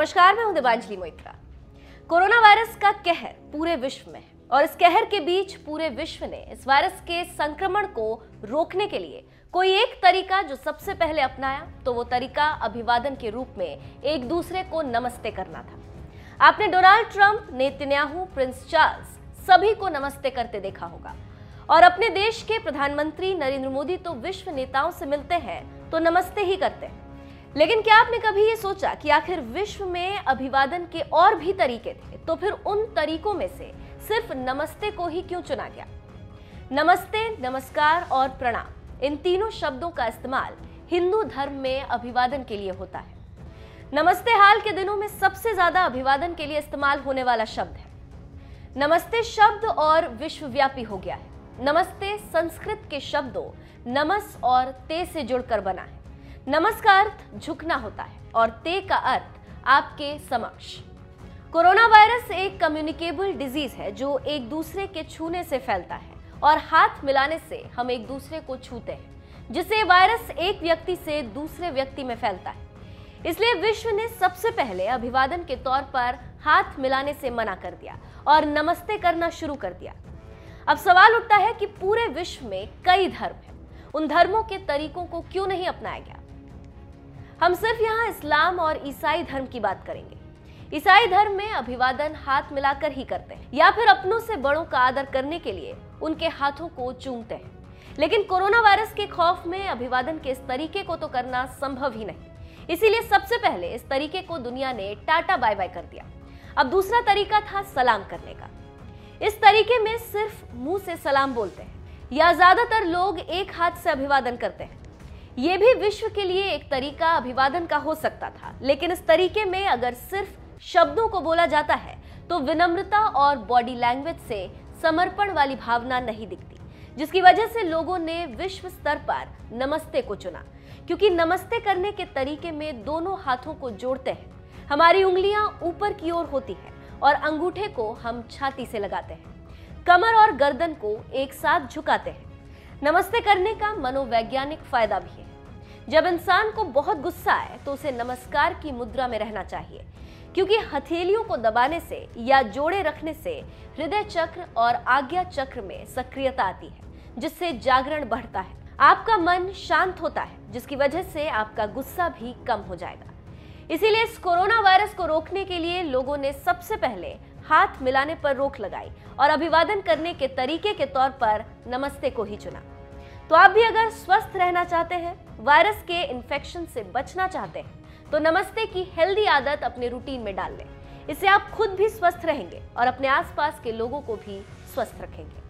नमस्कार, मैं हूं दिबांजलि मोइत्रा। कोरोना वायरस का कहर पूरे विश्व में है और इस कहर के बीच पूरे विश्व ने इस वायरस के संक्रमण को रोकने के लिए कोई एक तरीका जो सबसे पहले अपनाया तो वो तरीका अभिवादन के रूप में एक दूसरे को नमस्ते करना था। आपने Donald Trump, Netanyahu, prince Charles सभी को नमस्ते करते देखा होगा और अपने देश के प्रधानमंत्री नरेंद्र मोदी तो विश्व नेताओं से मिलते हैं तो नमस्ते ही करते हैं। लेकिन क्या आपने कभी ये सोचा कि आखिर विश्व में अभिवादन के और भी तरीके थे, तो फिर उन तरीकों में से सिर्फ नमस्ते को ही क्यों चुना गया? नमस्ते, नमस्कार और प्रणाम, इन तीनों शब्दों का इस्तेमाल हिंदू धर्म में अभिवादन के लिए होता है। नमस्ते हाल के दिनों में सबसे ज्यादा अभिवादन के लिए इस्तेमाल होने वाला शब्द है। नमस्ते शब्द और विश्वव्यापी हो गया है। नमस्ते संस्कृत के शब्दों नमस और ते से जुड़कर बना है। नमस का अर्थ झुकना होता है और ते का अर्थ आपके समक्ष। कोरोना वायरस एक कम्युनिकेबल डिजीज है जो एक दूसरे के छूने से फैलता है और हाथ मिलाने से हम एक दूसरे को छूते हैं, जिससे वायरस एक व्यक्ति से दूसरे व्यक्ति में फैलता है। इसलिए विश्व ने सबसे पहले अभिवादन के तौर पर हाथ मिलाने से मना कर दिया और नमस्ते करना शुरू कर दिया। अब सवाल उठता है कि पूरे विश्व में कई धर्म हैं, उन धर्मों के तरीकों को क्यों नहीं अपनाया गया? हम सिर्फ यहाँ इस्लाम और ईसाई धर्म की बात करेंगे। ईसाई धर्म में अभिवादन हाथ मिलाकर ही करते हैं या फिर अपनों से बड़ों का आदर करने के लिए उनके हाथों को चूमते हैं। लेकिन कोरोना वायरस के खौफ में अभिवादन के इस तरीके को तो करना संभव ही नहीं। इसीलिए सबसे पहले इस तरीके को दुनिया ने टाटा बाय बाय कर दिया। अब दूसरा तरीका था सलाम करने का। इस तरीके में सिर्फ मुंह से सलाम बोलते हैं या ज्यादातर लोग एक हाथ से अभिवादन करते हैं। ये भी विश्व के लिए एक तरीका अभिवादन का हो सकता था, लेकिन इस तरीके में अगर सिर्फ शब्दों को बोला जाता है तो विनम्रता और बॉडी लैंग्वेज से समर्पण वाली भावना नहीं दिखती, जिसकी वजह से लोगों ने विश्व स्तर पर नमस्ते को चुना। क्योंकि नमस्ते करने के तरीके में दोनों हाथों को जोड़ते हैं, हमारी उंगलियां ऊपर की ओर होती हैं और अंगूठे को हम छाती से लगाते हैं, कमर और गर्दन को एक साथ झुकाते हैं। नमस्ते करने का मनोवैज्ञानिक फायदा भी है। जब इंसान को बहुत गुस्सा आए तो उसे नमस्कार की मुद्रा में रहना चाहिए, क्योंकि हथेलियों को दबाने से या जोड़े रखने से हृदय चक्र और आज्ञा चक्र में सक्रियता आती है, जिससे जागरण बढ़ता है, आपका मन शांत होता है, जिसकी वजह से आपका गुस्सा भी कम हो जाएगा। इसीलिए इस कोरोना वायरस को रोकने के लिए लोगों ने सबसे पहले हाथ मिलाने पर रोक लगाई और अभिवादन करने के तरीके के तौर पर नमस्ते को ही चुना। तो आप भी अगर स्वस्थ रहना चाहते हैं, वायरस के इन्फेक्शन से बचना चाहते हैं, तो नमस्ते की हेल्दी आदत अपने रूटीन में डाल लें। इससे आप खुद भी स्वस्थ रहेंगे और अपने आसपास के लोगों को भी स्वस्थ रखेंगे।